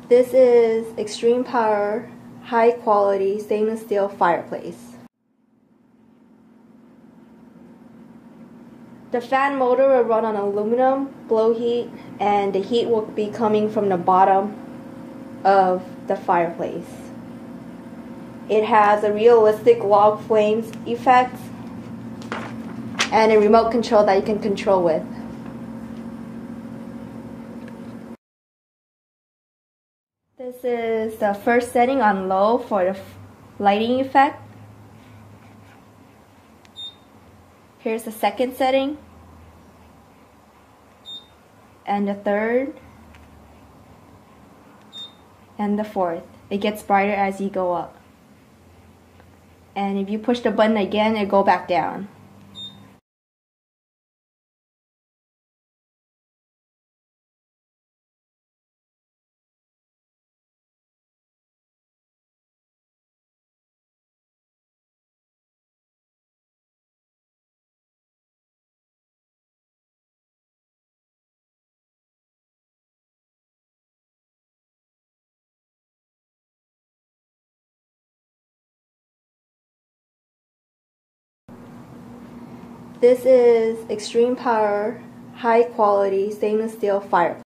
This is extreme power, high quality stainless steel fireplace. The fan motor will run on aluminum blow heat, and the heat will be coming from the bottom of the fireplace. It has a realistic log flames effect and a remote control that you can control with. This is the first setting on low for the lighting effect. Here's the second setting, and the third, and the fourth. It gets brighter as you go up. And if you push the button again, it'll go back down. This is extreme power, high quality stainless steel fireplace.